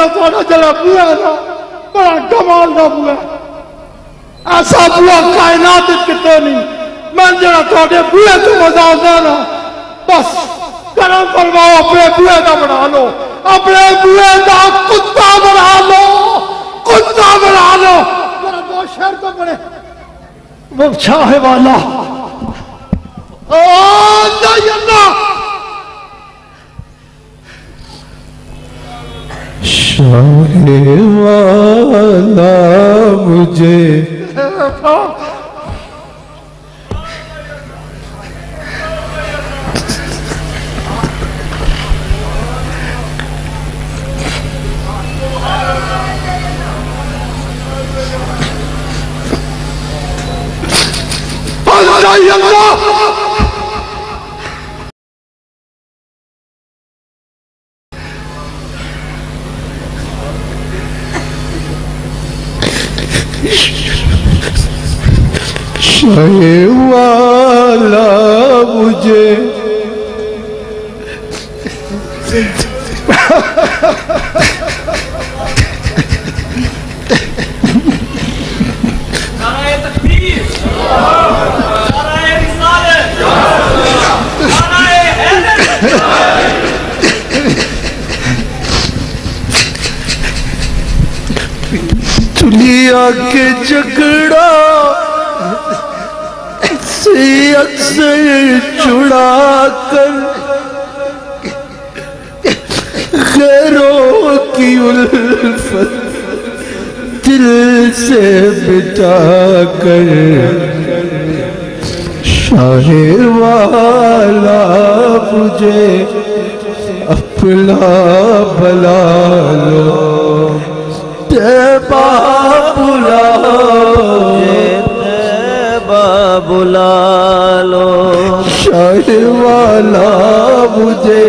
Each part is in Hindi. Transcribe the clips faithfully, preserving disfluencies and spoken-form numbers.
थोड़ा जरा बुआ ना बड़ा कमाल का बुआ ऐसा बुआ कायनात कितने नहीं मैं जरा थोड़े बुए तो मजा आता ना बस करम फरमाओ अपने बुए का बना लो अपने बुए का कुत्ता बना लो कुत्ता बना लो मेरा दो शेर तो बने वो चाहे वाला ओ नहीं अल्लाह शाहे वाला मुझे शाहे वाला मुझे नाराए तकबीर नाराए रिसालत नाराए हैदर दुनिया के झगड़ा से अक्सर छुड़ा कर गैरों की उल्फत दिल से बिता कर शाहे वाला मुझे अपना बुला लो तैबा बुला बुला लो शाहे वाला मुझे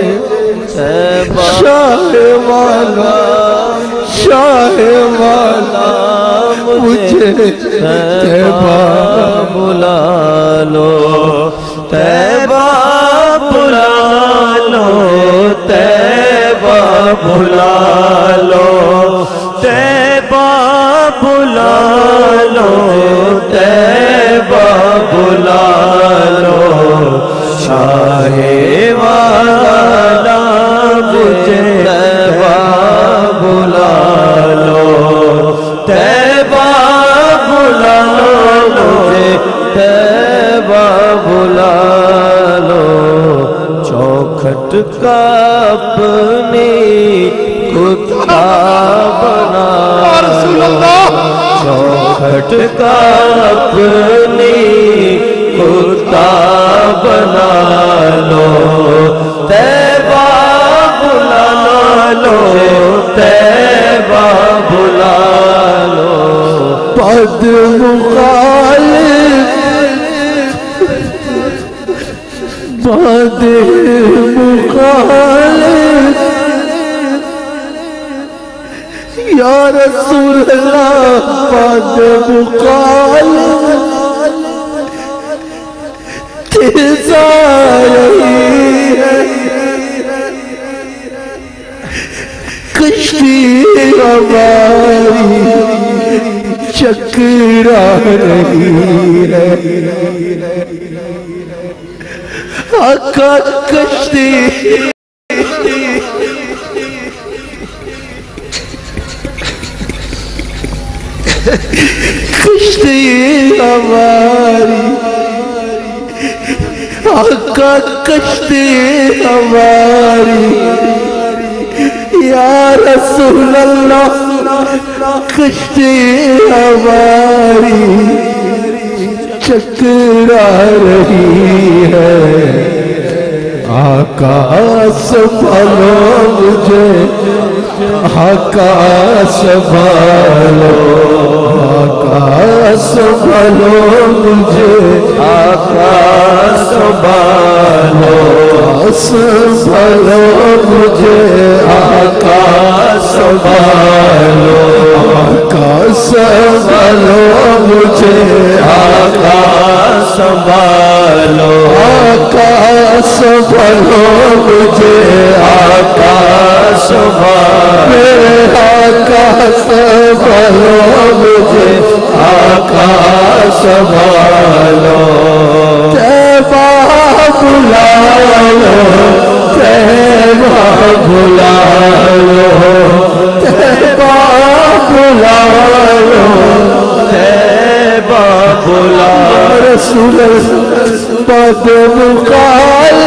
शाहे वाला शाहे वाला मुझे तैबा बुला लो तैबा बुला लो तैबा बुला लो तैबा बुला लो तैबा बुला लो शाहे वाला मुझे तैबा बुला लो तैबा बुला लो तैबा बुला लो चौखट का अपनी कुत्ता बना लो चौखट का अपनी कुत्ता बना लो तैबा बुला लो तैबा बुला लो पद मुखालिफ पद मुखालिफ या रसूल अल्लाह पद मुखालिफ तेजा रही है कश्ती हमारी चकरा रही है आका कश्ती कश्ती हमारी आका कश्ती हमारी या रसूल अल्लाह कश्ती हमारी चकरा रही है आकाश संभालो मुझे आकाश संभालो आकाश संभालो मुझे आकाश संभालो संभालो मुझे आकाश संभालो आकाश संभालो मुझे आकाश संभालो आकाश संभालो मुझे आकाश संभालो मेरे संभालो तैबा बुला लो तैबा बुला लो तैबा बुला लो तैबा बुला रसूल पद मुकाल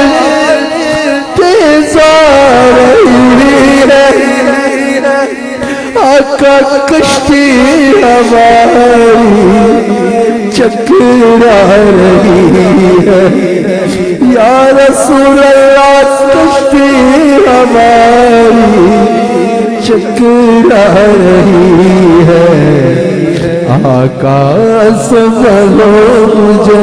तेजा रही है आका कश्ती हमारी चकरा रही है या रसूल अल्लाह कश्ती हमारी चकरा रही है आकाश संभालो मुझे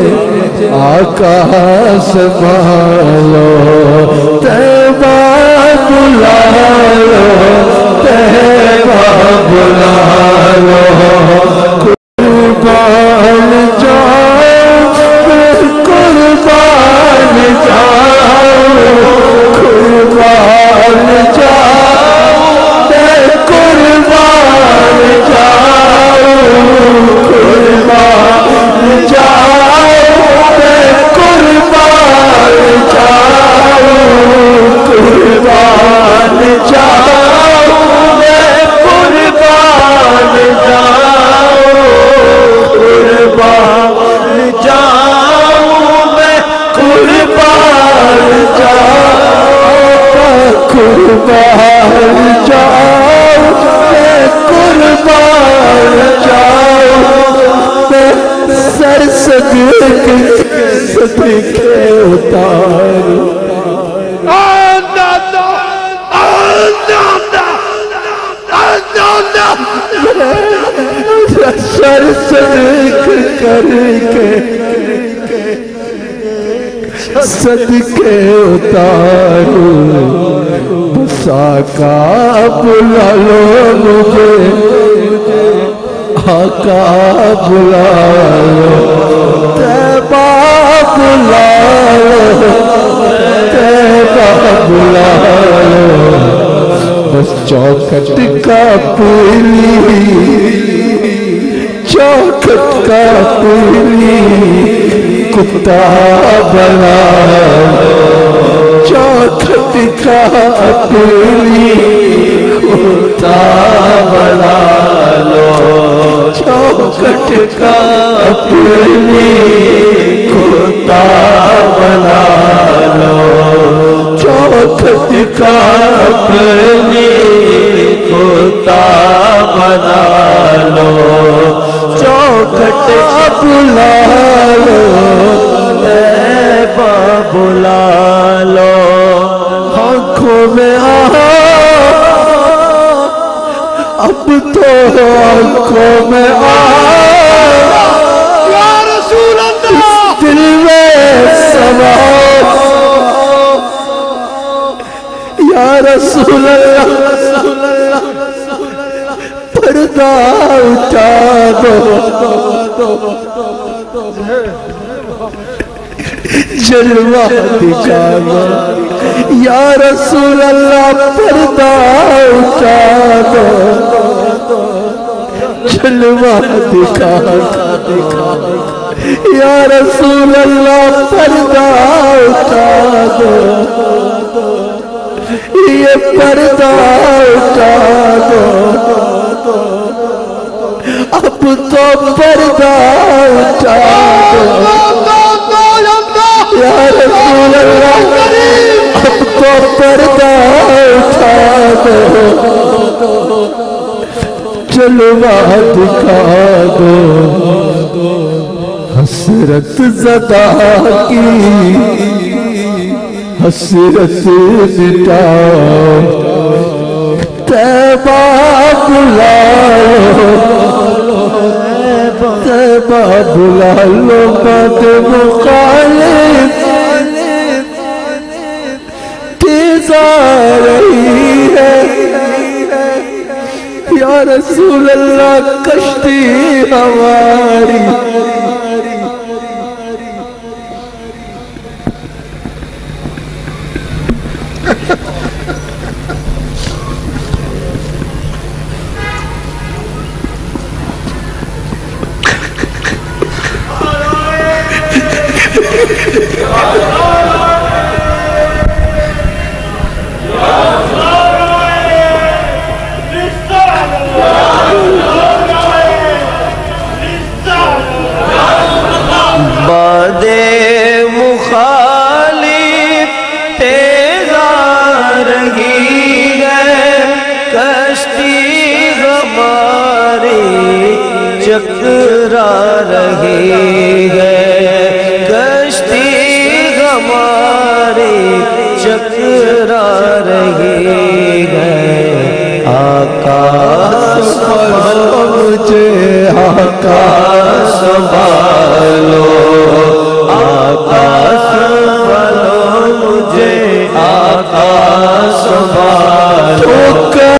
आकाश संभालो तैबा बुला लो तैबा बुला लो कुर्बान जाओ कुर्बान जाओ कुर्बान जाओ कुर्बान जाओ कुर्बान जाओ कुर्बान जाओ कुर्बान जाओ कुर्बान जाओ मैं कुर्बान जाऊं कुर्बान जाऊं मैं कुर्बान जाऊं मैं सर सदके सदके उतारूं सर सदक करके सदके उतारू बसा का बुला लो मुझे आका बुला लो तैबा बुला लो तैबा बुला लो बस चौखट का पीली चौखट का पीली कुत्ता बना चौखट का पीली कुत्ता बना लो चौखट का पीली कुत्ता बना लो चौखट का पीली कुत्ता बना लो चौखट बुला लो तैबा बुला लो आँखों में आ अब तो आँखों में आ या रसूल अल्लाह दिल में समा या रसूल अल्लाह पर्दा उठा दो जलवा दिखा दो या रसूल अल्लाह पर्दा उठा दो जलवा दिखा दिखा या रसूल अल्लाह पर्दा उठा दो ये पर्दा उठा दो अब तो पर्दा उठा दो या रसूल अल्लाह अब तो पर्दा उठा दो जलवा दिखा दो हसरत ज़दा की हसरत मिटाओ तैबा बुला लो तैबा बुला लो बात मुखालिफ तेजा रही है या रसूल अल्लाह कश्ती हमारी बादे मुखालिफ तेजा रही है, कश्ती हमारी चकरा रही है, कश्ती हमारी चकरा रही है। आकाश संभालो मुझे, आकाश संभालो, आकाश संभालो मुझे, आकाश संभालो।